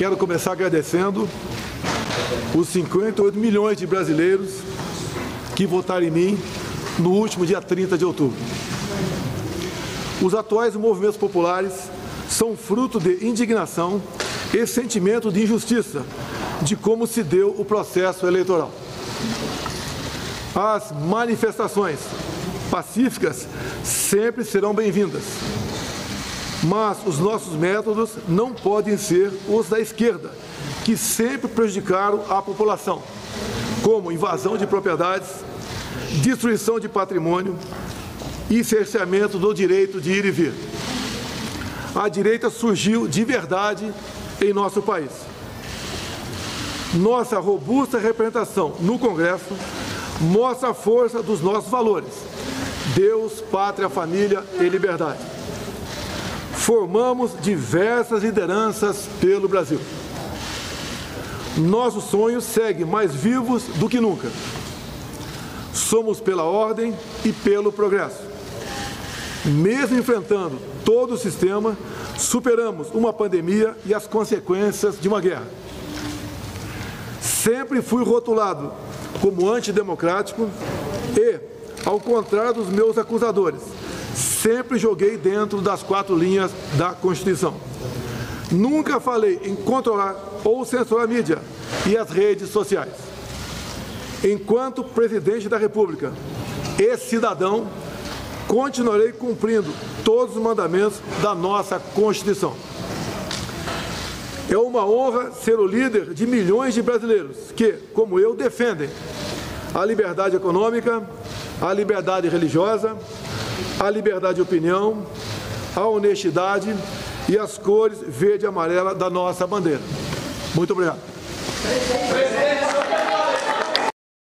Quero começar agradecendo os 58 milhões de brasileiros que votaram em mim no último dia 30 de outubro. Os atuais movimentos populares são fruto de indignação e sentimento de injustiça de como se deu o processo eleitoral. As manifestações pacíficas sempre serão bem-vindas, mas os nossos métodos não podem ser os da esquerda, que sempre prejudicaram a população, como invasão de propriedades, destruição de patrimônio e cerceamento do direito de ir e vir. A direita surgiu de verdade em nosso país. Nossa robusta representação no Congresso mostra a força dos nossos valores: Deus, pátria, família e liberdade. Formamos diversas lideranças pelo Brasil. Nossos sonhos seguem mais vivos do que nunca. Somos pela ordem e pelo progresso. Mesmo enfrentando todo o sistema, superamos uma pandemia e as consequências de uma guerra. Sempre fui rotulado como antidemocrático e, ao contrário dos meus acusadores, sempre joguei dentro das 4 linhas da Constituição. Nunca falei em controlar ou censurar a mídia e as redes sociais. Enquanto presidente da República e cidadão, continuarei cumprindo todos os mandamentos da nossa Constituição. É uma honra ser o líder de milhões de brasileiros que, como eu, defendem a liberdade econômica, a liberdade religiosa, a liberdade de opinião, a honestidade e as cores verde e amarela da nossa bandeira. Muito obrigado.